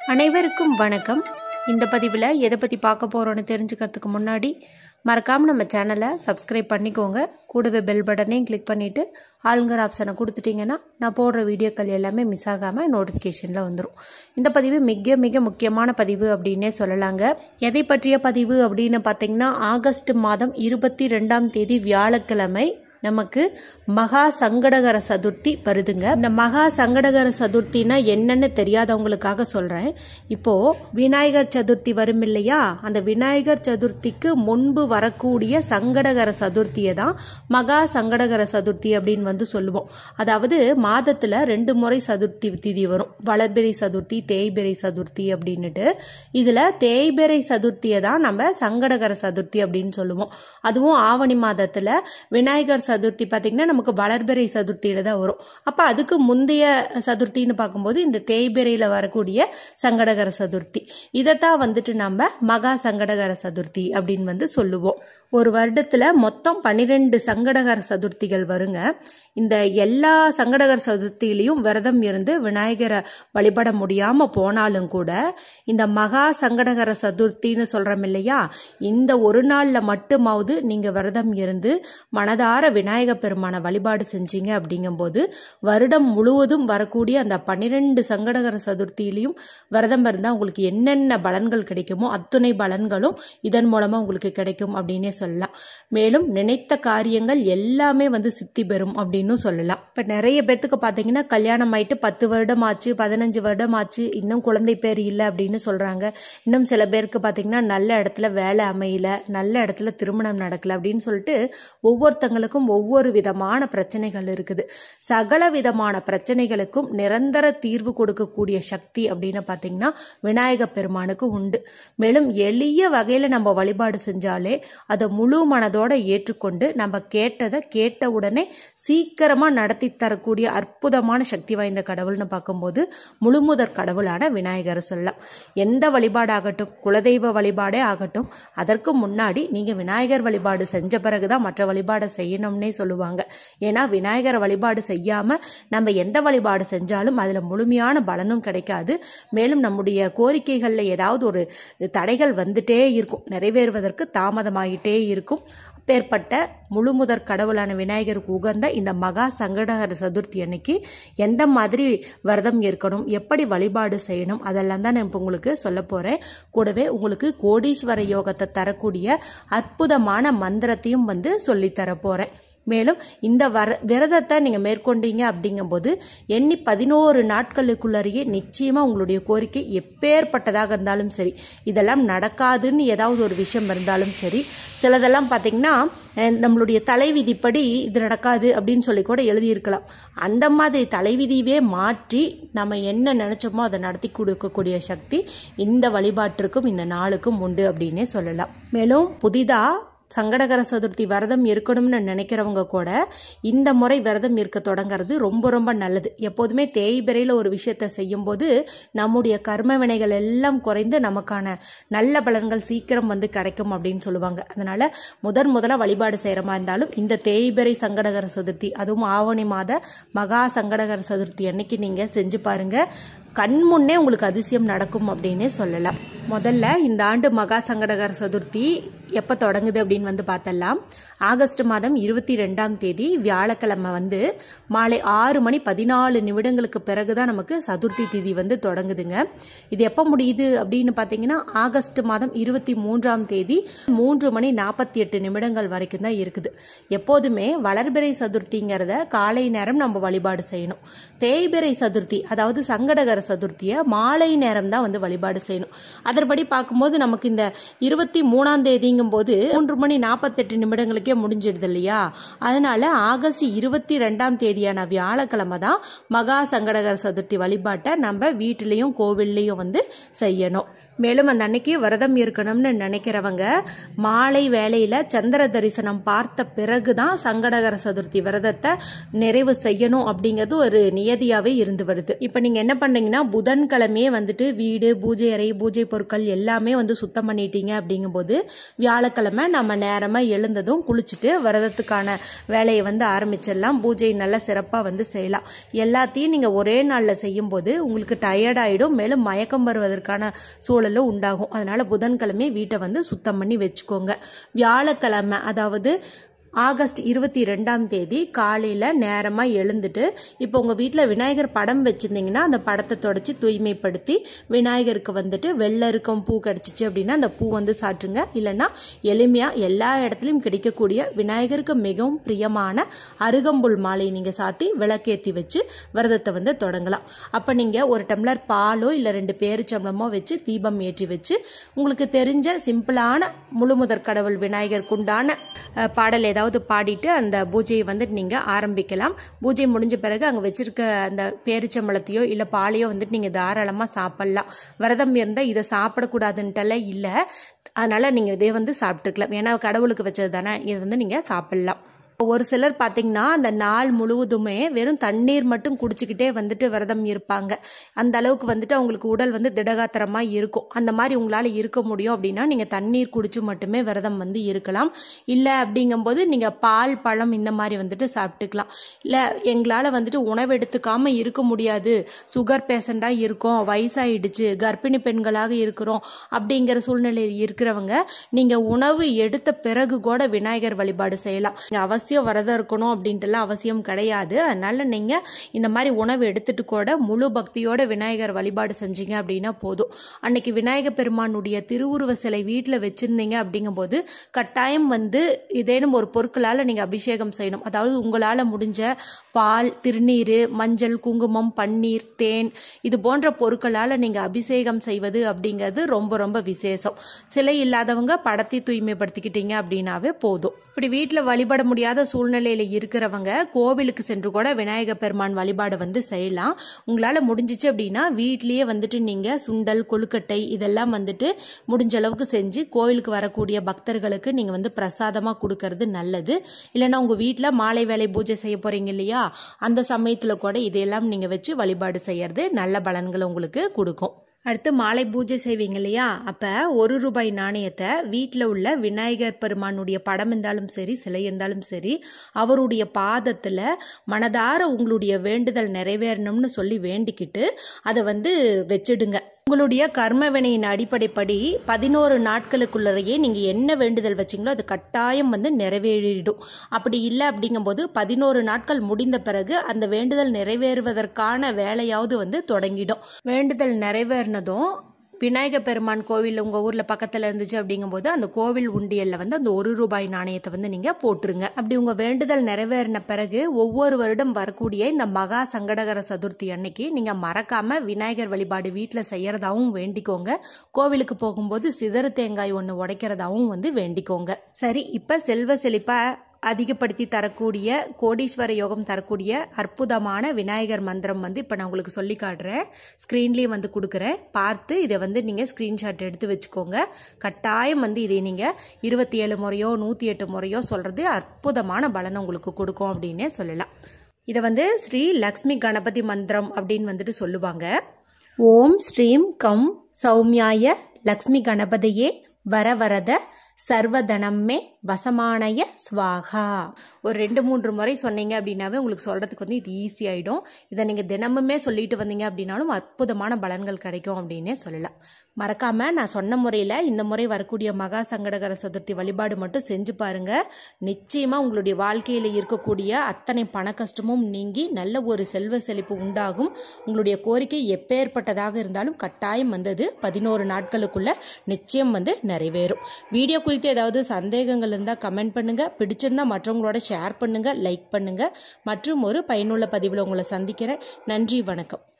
அனைவருக்கும் வணக்கம். இந்த பதிவில் எதை பற்றி பார்க்க போகிறோன்னு தெரிஞ்சுக்கிறதுக்கு முன்னாடி மறக்காமல் நம்ம சேனலை சப்ஸ்கிரைப் பண்ணிக்கோங்க. கூடவே பெல் பட்டனையும் கிளிக் பண்ணிவிட்டு ஆளுங்கிற ஆப்ஷனை கொடுத்துட்டிங்கன்னா நான் போடுற வீடியோக்கள் எல்லாமே மிஸ் ஆகாமல் நோட்டிஃபிகேஷனில் வந்துடும். இந்த பதிவு மிக மிக முக்கியமான பதிவு அப்படின்னே சொல்லலாங்க. எதை பற்றிய பதிவு அப்படின்னு பார்த்தீங்கன்னா, ஆகஸ்ட் மாதம் 22 வியாழக்கிழமை நமக்கு மகா சங்கடகர சதுர்த்தி வருதுங்க. இந்த மகா சங்கடகர சதுர்த்தினா என்னன்னு தெரியாதவங்களுக்காக சொல்கிறேன். இப்போது விநாயகர் சதுர்த்தி வரும் இல்லையா, அந்த விநாயகர் சதுர்த்திக்கு முன்பு வரக்கூடிய சங்கடகர சதுர்த்தியை தான் மகா சங்கடகர சதுர்த்தி அப்படின்னு சொல்லுவோம். அதாவது மாதத்தில் 2 முறை சதுர்த்தி திதி வரும். வளர்பிறை சதுர்த்தி, தேய்பிறை சதுர்த்தி அப்படின்னுட்டு. இதில் தேய்பிறை சதுர்த்தியை தான் நம்ம சங்கடகர சதுர்த்தி அப்படின்னு சொல்லுவோம். அதுவும் ஆவணி மாதத்தில் விநாயகர் சதுர்த்தி பார்த்தீங்கன்னா நமக்கு வளர்பிறை சதுர்த்தியில தான் வரும். அப்போ அதுக்கு முந்தைய சதுர்த்தின்னு பார்க்கும்போது இந்த தேய்பிறையில் வரக்கூடிய சங்கடகர சதுர்த்தி, இதைத்தான் நம்ம மகா சங்கடகர சதுர்த்தி அப்படின்னு சொல்லுவோம். ஒரு வருடத்தில் மொத்தம் 12 சங்கடகர சதுர்த்திகள் வருங்க. இந்த எல்லா சங்கடகர சதுர்த்தியிலையும் விரதம் இருந்து விநாயகரை வழிபட முடியாமல் போனாலும் கூட இந்த மகா சங்கடகர சதுர்த்தின்னு சொல்கிறோம் இல்லையா, இந்த ஒரு நாளில் மட்டுமாவது நீங்கள் விரதம் இருந்து மனதார விநாயகர் பெருமானை வழிபாடு செஞ்சீங்க அப்படிங்கும்போது வருடம் முழுவதும் வரக்கூடிய அந்த 12 சங்கடகர சதுர்த்தியிலையும் விரதம் இருந்தால் உங்களுக்கு என்னென்ன பலன்கள் கிடைக்குமோ அத்துணை பலன்களும் இதன் மூலமாக உங்களுக்கு கிடைக்கும் அப்படின்னே சொல்லலாம். மேலும் நினைத்த காரியங்கள் எல்லாமே சித்தி பெறும் அப்படின்னு சொல்லலாம். இப்போ நிறைய பேர்த்துக்கு பார்த்தீங்கன்னா கல்யாணம் ஆயிட்டு 10 வருடம் ஆச்சு, 15 வருடம் ஆச்சு, இன்னும் குழந்தை பேர் இல்லை அப்படின்னு சொல்கிறாங்க. இன்னும் சில பேருக்கு பார்த்தீங்கன்னா நல்ல இடத்துல வேலை அமையல, நல்ல இடத்துல திருமணம் நடக்கல அப்படின்னு சொல்லிட்டு ஒவ்வொருத்தங்களுக்கும் ஒவ்வொரு விதமான பிரச்சனைகள் இருக்குது. சகல விதமான பிரச்சனைகளுக்கும் நிரந்தர தீர்வு கொடுக்கக்கூடிய சக்தி அப்படின்னு பார்த்தீங்கன்னா விநாயகர் பெருமானுக்கு உண்டு. மேலும் எளிய வகையில் நம்ம வழிபாடு செஞ்சாலே அதை முழு மனதோட ஏற்றுக்கொண்டு நம்ம கேட்டதை கேட்ட உடனே சீக்கிரமாக நடத்தி தரக்கூடிய அற்புதமான சக்தி வாய்ந்த கடவுள்னு பார்க்கும்போது முழுமுதற் கடவுளான விநாயகர் சொல்லலாம். எந்த வழிபாடாகட்டும், குலதெய்வ வழிபாடே ஆகட்டும், அதற்கு முன்னாடி நீங்கள் விநாயகர் வழிபாடு செஞ்ச பிறகுதான் மற்ற வழிபாடை செய்யணும்னே சொல்லுவாங்க. ஏன்னா விநாயகரை வழிபாடு செய்யாமல் நம்ம எந்த வழிபாடு செஞ்சாலும் அதில் முழுமையான பலனும் கிடைக்காது. மேலும் நம்முடைய கோரிக்கைகளில் ஏதாவது ஒரு தடைகள் வந்துட்டே இருக்கும், நிறைவேறுவதற்கு தாமதமாகிட்டே இருக்கும். அப்பேற்பட்ட முழுமுதற் கடவுளான விநாயகருக்கு உகந்த இந்த மகா சங்கடகர சதுர்த்தி அன்னைக்கு எந்த மாதிரி விரதம் இருக்கணும், எப்படி வழிபாடு செய்யணும், அதெல்லாம் தான் நான் இப்போ உங்களுக்கு சொல்ல போகிறேன். கூடவே உங்களுக்கு கோடீஸ்வர யோகத்தை தரக்கூடிய அற்புதமான மந்திரத்தையும் சொல்லித்தர போகிறேன். மேலும் இந்த விரதத்தை நீங்கள் மேற்கொண்டீங்க அப்படிங்கும்போது எண்ணி 11 நாட்களுக்குள்ளேயே நிச்சயமாக உங்களுடைய கோரிக்கை எப்பேற்பட்டதாக இருந்தாலும் சரி, இதெல்லாம் நடக்காதுன்னு ஏதாவது ஒரு விஷயம் இருந்தாலும் சரி, சிலதெல்லாம் பார்த்திங்கன்னா நம்மளுடைய தலைவிதிப்படி இது நடக்காது அப்படின்னு சொல்லி கூட எழுதியிருக்கலாம். அந்த மாதிரி தலைவிதியவே மாற்றி நம்ம என்ன நினச்சோமோ அதை நடத்தி கொடுக்கக்கூடிய சக்தி இந்த வழிபாட்டிற்கும் இந்த நாளுக்கும் உண்டு அப்படின்னே சொல்லலாம். மேலும் புதிதாக சங்கடகர சதுர்த்தி விரதம் இருக்கணும்னு நினைக்கிறவங்க கூட இந்த முறை விரதம் இருக்க தொடங்கிறது ரொம்ப ரொம்ப நல்லது. எப்போதுமே தேய்பிறையில் ஒரு விஷயத்தை செய்யும்போது நம்முடைய கர்ம வினைகள் எல்லாம் குறைந்து நமக்கான நல்ல பலன்கள் சீக்கிரம் கிடைக்கும் அப்படின்னு சொல்லுவாங்க. அதனால் முதல்ல வழிபாடு செய்கிற மாதிரி இருந்தாலும் இந்த தேய்பிறை சங்கடகர சதுர்த்தி, அதுவும் ஆவணி மாத மகா சங்கடகர சதுர்த்தி அன்னைக்கு நீங்கள் செஞ்சு பாருங்கள். கண்முன்னே உங்களுக்கு அதிசயம் நடக்கும் அப்படின்னே சொல்லலாம். முதல்ல இந்த ஆண்டு மகா சங்கடகர சதுர்த்தி எப்போ தொடங்குது அப்படின்னு பார்த்தலாம். ஆகஸ்ட் மாதம் 22 வியாழக்கிழமை மாலை 6:14 பிறகு தான் நமக்கு சதுர்த்தி திதி தொடங்குதுங்க. இது எப்போ முடியுது அப்படின்னு பார்த்தீங்கன்னா ஆகஸ்ட் மாதம் 23 3:48 வரைக்கும் தான் இருக்குது. எப்போதுமே வளர்பிறை சதுர்த்திங்கிறத காலை நேரம் நம்ம வழிபாடு செய்யணும். தேய்பிறை சதுர்த்தி அதாவது சங்கடகர சதுர்த்தியை மாலை நேரம் தான் வழிபாடு செய்யணும். அதன்படி பார்க்கும்போது நமக்கு இந்த 23 போது 3:48 முடிஞ்சிடுது இல்லையா. அதனால ஆகஸ்ட் 22 வியாழக்கிழமை தான் மகா சங்கடகர சதுர்த்தி வழிபாட்டை நம்ம வீட்டிலையும் கோவில்லையும் செய்யணும். மேலும் அந்த அன்னைக்கு விரதம் இருக்கணும்னு நினைக்கிறவங்க மாலை வேளையில் சந்திர தரிசனம் பார்த்த பிறகு தான் சங்கடகர சதுர்த்தி விரதத்தை நிறைவு செய்யணும் அப்படிங்கிறது ஒரு நியதியாகவே இருந்து வருது. இப்போ நீங்கள் என்ன பண்ணுறீங்கன்னா புதன்கிழமையே வந்துட்டு வீடு, பூஜை அறை, பூஜை பொருட்கள் எல்லாமே வந்து சுத்தம் பண்ணிட்டீங்க. அப்படிங்கும்போது வியாழக்கிழமை நம்ம நேரமாக எழுந்ததும் குளிச்சுட்டு விரதத்துக்கான வேலையை வந்து ஆரம்பிச்சிடலாம். பூஜை நல்லா சிறப்பாக வந்து செய்யலாம். எல்லாத்தையும் நீங்கள் ஒரே நாளில் செய்யும்போது உங்களுக்கு டயர்டாயிடும், மேலும் மயக்கம் வருவதற்கான சூழலும் உண்டாகும். அதனால புதன்கிழமை வீட்டை வந்து சுத்தம் பண்ணி வச்சுக்கோங்க. வியாழக்கிழமை அதாவது ஆகஸ்ட் 22ஆம் தேதி காலையில் நேரமாக எழுந்துட்டு இப்போ உங்கள் வீட்டில் விநாயகர் படம் வச்சுருந்தீங்கன்னா அந்த படத்தை தொடச்சி தூய்மைப்படுத்தி விநாயகருக்கு வந்துட்டு வெள்ளருக்கம் பூ கிடச்சிச்சு அப்படின்னா அந்த பூ வந்து சாற்றுங்க. இல்லைன்னா எளிமையாக எல்லா இடத்துலையும் கிடைக்கக்கூடிய விநாயகருக்கு மிகவும் பிரியமான அருகம்புல் மாலை நீங்கள் சாத்தி விளக்கேற்றி வச்சு விரதத்தை வந்து தொடங்கலாம். அப்போ நீங்கள் ஒரு டம்ளர் பாலோ இல்லை 2 பேரிச்சம்பழமோ வச்சு தீபம் ஏற்றி வச்சு உங்களுக்கு தெரிஞ்ச சிம்பிளான முழுமுதற் கடவுள் விநாயகருக்கு உண்டான பாடல் ஏதாவது பாடிட்டு அந்த பூஜையை வந்து நீங்கள் ஆரம்பிக்கலாம். பூஜை முடிஞ்ச பிறகு அங்கே வச்சிருக்க அந்த பேரிச்சம்பழத்தையோ இல்லை பாலையோ வந்துட்டு நீங்கள் தாராளமாக சாப்பிட்லாம். விரதம் இருந்தால் இதை சாப்பிடக்கூடாதுன்ட்டெல்லாம் இல்லை, அதனால் நீங்கள் இதே வந்து சாப்பிட்டுக்கலாம். ஏன்னா கடவுளுக்கு வச்சது தானே, இதை வந்து நீங்கள் சாப்பிட்லாம். ஒரு சிலர் பார்த்தீங்கன்னா அந்த நாள் முழுவதுமே வெறும் தண்ணீர் மட்டும் குடிச்சிக்கிட்டே வந்துட்டு விரதம் இருப்பாங்க. அந்த அளவுக்கு வந்துட்டு அவங்களுக்கு உடல் வந்து திடகாத்திரமாக இருக்கும். அந்த மாதிரி உங்களால் இருக்க முடியும் அப்படின்னா நீங்கள் தண்ணீர் குடிச்சு மட்டுமே விரதம் வந்து இருக்கலாம். இல்லை அப்படிங்கும்போது நீங்கள் பால், பழம் இந்த மாதிரி வந்துட்டு சாப்பிட்டுக்கலாம். இல்லை எங்களால் வந்துட்டு உணவு எடுத்துக்காமல் இருக்க முடியாது, சுகர் பேஷண்ட்டாக இருக்கோம், வயசாகிடுச்சு, கர்ப்பிணி பெண்களாக இருக்கிறோம் அப்படிங்கிற சூழ்நிலையில் இருக்கிறவங்க நீங்கள் உணவு எடுத்த பிறகு கூட விநாயகர் வழிபாடு செய்யலாம். அவசியம் விரதம் இருக்கணும் அப்படின்ட்டுலாம் அவசியம் கிடையாது. அதனால நீங்க இந்த மாதிரி உணவு எடுத்துட்டு கூட முழு பக்தியோட விநாயகர் வழிபாடு செஞ்சீங்க அப்படின்னா போதும். அன்னைக்கு விநாயகர் பெருமானுடைய திருவுருவ சிலை வீட்டில் வச்சிருந்தீங்க அப்படிங்கும்போது கட்டாயம் வந்து ஏதேனும் ஒரு பொருட்களால் நீங்க அபிஷேகம் செய்யணும். அதாவது உங்களால் முடிஞ்ச பால், திருநீர், மஞ்சள், குங்குமம், பன்னீர், தேன் இது போன்ற பொருட்களால் நீங்க அபிஷேகம் செய்வது அப்படிங்கிறது ரொம்ப ரொம்ப விசேஷம். சிலை இல்லாதவங்க படத்தை தூய்மைப்படுத்திக்கிட்டீங்க அப்படின்னாவே போதும். இப்படி வீட்டில் வழிபட முடியாத சூழ்நிலையில் இருக்கிறவங்க கோவிலுக்கு சென்று கூட விநாயகர் பெருமான் வழிபாடு வந்து செய்யலாம். உங்களால் முடிஞ்சிச்சு அப்படின்னா வீட்லேயே வந்துட்டு நீங்கள் சுண்டல், கொழுக்கட்டை இதெல்லாம் வந்துட்டு முடிஞ்ச அளவுக்கு செஞ்சு கோவிலுக்கு வரக்கூடிய பக்தர்களுக்கு நீங்கள் வந்து பிரசாதமாக கொடுக்கறது நல்லது. இல்லைன்னா உங்கள் வீட்டில் மாலை வேலை பூஜை செய்ய போகிறீங்க இல்லையா, அந்த சமயத்தில் கூட இதையெல்லாம் நீங்கள் வச்சு வழிபாடு செய்யறது நல்ல பலன்களை உங்களுக்கு கொடுக்கும். அடுத்து மாலை பூஜை செய்வீங்க இல்லையா, அப்போ 1 ரூபாய் நாணயத்தை வீட்டில் உள்ள விநாயகர் பெருமானுடைய படம் இருந்தாலும் சரி, சிலை இருந்தாலும் சரி, அவருடைய பாதத்தில் மனதார உங்களுடைய வேண்டுதல் நிறைவேறணும்னு சொல்லி வேண்டிக்கிட்டு அதை வந்து வச்சிடுங்க. உங்களுடைய கர்மவினையின் அடிப்படைப்படி 11 நாட்களுக்குள்ளேயே நீங்கள் என்ன வேண்டுதல் வச்சிங்களோ அது கட்டாயம் வந்து நிறைவேறிடும். அப்படி இல்லை அப்படிங்கும்போது 11 நாட்கள் முடிந்த பிறகு அந்த வேண்டுதல் நிறைவேறுவதற்கான வேலையாவது வந்து தொடங்கிடும். வேண்டுதல் நிறைவேறினதும் விநாயகர் பெருமான் கோவில் உங்கள் ஊரில் பக்கத்தில் இருந்துச்சு அப்படிங்கும்போது அந்த கோவில் உண்டியலில் வந்து அந்த 1 ரூபாய் நாணயத்தை வந்து நீங்கள் போட்டுருங்க. அப்படி உங்கள் வேண்டுதல் நிறைவேறின பிறகு ஒவ்வொரு வருடம் வரக்கூடிய இந்த மகா சங்கடகர சதுர்த்தி அன்னைக்கு நீங்கள் மறக்காமல் விநாயகர் வழிபாடு வீட்டில் செய்கிறதாவும் வேண்டிக்கோங்க. கோவிலுக்கு போகும்போது சிதறு தேங்காய் ஒன்று உடைக்கிறதாவும் வந்து வேண்டிக்கோங்க. சரி, இப்போ செல்வ செழிப்பாக அதிகப்படுத்தி தரக்கூடிய கோடீஸ்வர யோகம் தரக்கூடிய அற்புதமான விநாயகர் மந்திரம் வந்து இப்போ நான் உங்களுக்கு சொல்லி காட்டுறேன். ஸ்க்ரீன்லேயும் வந்து கொடுக்குறேன், பார்த்து இதை வந்து நீங்கள் ஸ்க்ரீன்ஷாட் எடுத்து வச்சுக்கோங்க. கட்டாயம் வந்து இதை நீங்கள் 27 முறையோ 108 முறையோ சொல்கிறது அற்புதமான பலனை உங்களுக்கு கொடுக்கும் அப்படின்னே சொல்லலாம். இதை வந்து ஸ்ரீ லக்ஷ்மி கணபதி மந்திரம் அப்படின்னு வந்துட்டு சொல்லுவாங்க. ஓம் ஸ்ரீம் கம் சௌமியாய லக்ஷ்மி கணபதியே வரவரத சர்வதனமே வசமானய ஸ்வாகா. ஒரு 2-3 முறை சொன்னீங்க அப்படின்னாவே உங்களுக்கு சொல்கிறதுக்கு வந்து இது ஈஸி ஆகிடும். இதை நீங்கள் தினமுமே சொல்லிட்டு வந்தீங்க அப்படின்னாலும் அற்புதமான பலன்கள் கிடைக்கும் அப்படின்னே சொல்லலாம். மறக்காமல் நான் சொன்ன முறையில் இந்த முறை வரக்கூடிய மகா சங்கடகர சதுர்த்தி வழிபாடு மட்டும் செஞ்சு பாருங்கள். நிச்சயமாக உங்களுடைய வாழ்க்கையில் இருக்கக்கூடிய அத்தனை பண கஷ்டமும் நீங்கி நல்ல ஒரு செல்வ செழிப்பு உண்டாகும். உங்களுடைய கோரிக்கை எப்பேற்பட்டதாக இருந்தாலும் கட்டாயம் வந்தது 11 நாட்களுக்குள்ள நிச்சயம் வந்து நிறைவேறும். வீடியோ குறித்து ஏதாவது சந்தேகங்கள் இருந்தால் கமெண்ட் பண்ணுங்கள். பிடிச்சிருந்தா மற்றவங்களோட ஷேர் பண்ணுங்கள், லைக் பண்ணுங்கள். மற்றும் ஒரு பயனுள்ள பதிவில் உங்களை சந்திக்கிறேன். நன்றி, வணக்கம்.